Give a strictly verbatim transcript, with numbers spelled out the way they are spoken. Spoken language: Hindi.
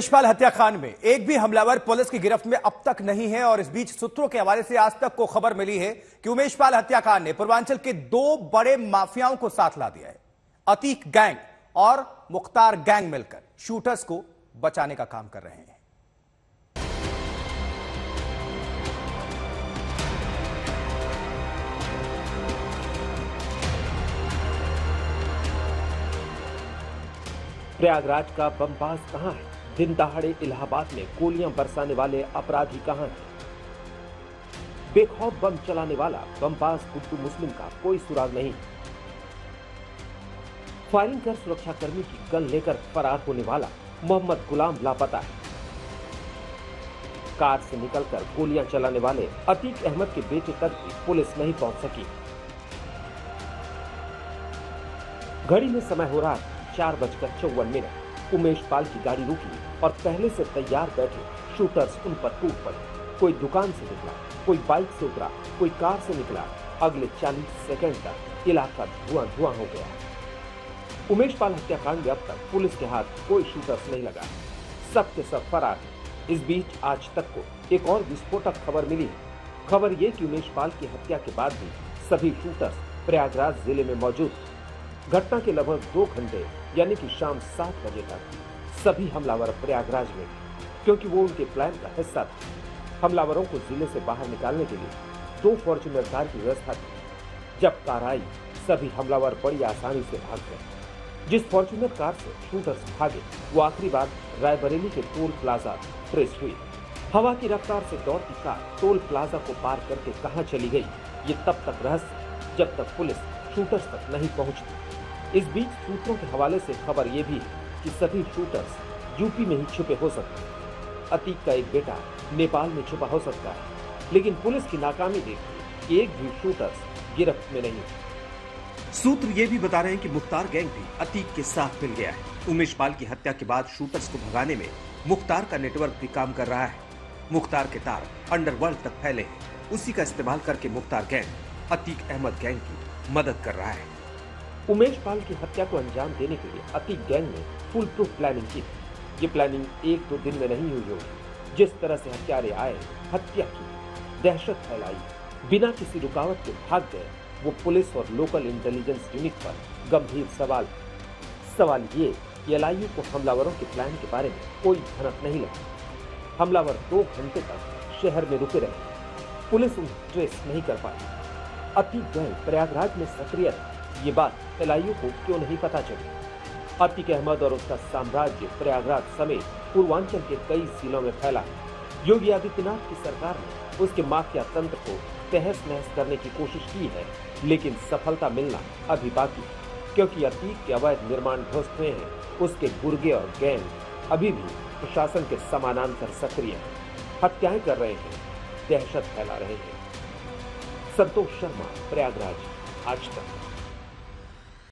उमेशपाल हत्याकांड में एक भी हमलावर पुलिस की गिरफ्त में अब तक नहीं है और इस बीच सूत्रों के हवाले से आज तक को खबर मिली है कि उमेशपाल हत्याकांड ने पूर्वांचल के दो बड़े माफियाओं को साथ ला दिया है। अतीक गैंग और मुख्तार गैंग मिलकर शूटर्स को बचाने का काम कर रहे हैं। प्रयागराज का बमबाज कहां है? दिन दहाड़े इलाहाबाद में गोलियां बरसाने वाले अपराधी कहां हैं? बेखौफ बम चलाने वाला बमबाज गुड्डू मुस्लिम का कोई सुराग नहीं। फायरिंग कर सुरक्षाकर्मी की गन लेकर फरार होने वाला मोहम्मद गुलाम लापता है। कार से निकलकर गोलियां चलाने वाले अतीक अहमद के बेटे तक भी पुलिस नहीं पहुंच सकी। घड़ी में समय हो रहा चार बजकर चौवन मिनट। उमेशपाल की गाड़ी रुकी और पहले से तैयार बैठे शूटर्स उन पर टूट पड़े। कोई दुकान से निकला, कोई बाइक से उतरा, कोई कार से निकला। अगले चालीस सेकंड तक इलाका धुआं धुआं हो गया। उमेशपाल हत्याकांड में अब तक पुलिस के हाथ कोई शूटर्स नहीं लगा, सब के सब फरार है। इस बीच आज तक को एक और विस्फोटक खबर मिली है। खबर ये कि उमेशपाल की हत्या के बाद भी सभी शूटर्स प्रयागराज जिले में मौजूद। घटना के लगभग दो घंटे यानी कि शाम सात बजे तक सभी हमलावर प्रयागराज में, क्योंकि वो उनके प्लान का हिस्सा था। हमलावरों को जिले से बाहर निकालने के लिए दो फॉर्च्यूनर कार की व्यवस्था थी। जब कार आई, सभी हमलावर बड़ी आसानी से भाग गए। जिस फॉर्च्यूनर कार से शूटर्स भागे, वो आखिरी बार रायबरेली के टोल प्लाजा ट्रेस हुई। हवा की रफ्तार से दौड़ती कार टोल प्लाजा को पार करके कहां चली गई, ये तब तक रहस्य जब तक पुलिस शूटर्स तक नहीं पहुंचती। इस बीच सूत्रों के हवाले से खबर यह भी है कि सभी शूटर्स यूपी में ही छुपे हो सकते हैं। अतीक का एक बेटा नेपाल में छुपा हो सकता है, लेकिन पुलिस की नाकामी देखकर एक भी शूटर्स गिरफ्त में नहीं। सूत्र ये भी बता रहे हैं कि मुख्तार गैंग भी अतीक के साथ मिल गया है। उमेशपाल की हत्या के बाद शूटर्स को भगाने में मुख्तार का नेटवर्क भी काम कर रहा है। मुख्तार के तार अंडरवर्ल्ड तक फैले हैं। उसी का इस्तेमाल करके मुख्तार गैंग अतीक अहमद गैंग की मदद कर रहा है। उमेशपाल की हत्या को अंजाम देने के लिए अतीक गैंग ने फुल प्रूफ प्लानिंग की। ये प्लानिंग एक दो दिन में नहीं हुई होगी। जिस तरह से हत्यारे आए, हत्या की, दहशत फैलाई, बिना किसी रुकावट के भाग गए, वो पुलिस और लोकल इंटेलिजेंस यूनिट पर गंभीर सवाल सवाल ये कि एलआईयू को हमलावरों के प्लान के बारे में कोई भनक नहीं लगी। हमलावर दो घंटे तक शहर में रुके रहे, पुलिस उन्हें ट्रेस नहीं कर पाई। अतीक गैंग प्रयागराज में सक्रिय था, ये बात एलआईयू को क्यों नहीं पता चली? अतीक अहमद और उसका साम्राज्य प्रयागराज समेत पूर्वांचल के कई जिलों में फैला है। योगी आदित्यनाथ की सरकार ने उसके माफिया तंत्र को तहस नहस करने की कोशिश की है, लेकिन सफलता मिलना अभी बाकी है, क्योंकि अतीक के अवैध निर्माण ध्वस्त हुए हैं। उसके गुर्गे और गैंग अभी भी प्रशासन के समानांतर सक्रिय हैं, हत्याएं कर रहे हैं, दहशत फैला रहे हैं। संतोष शर्मा, प्रयागराज, आज तक।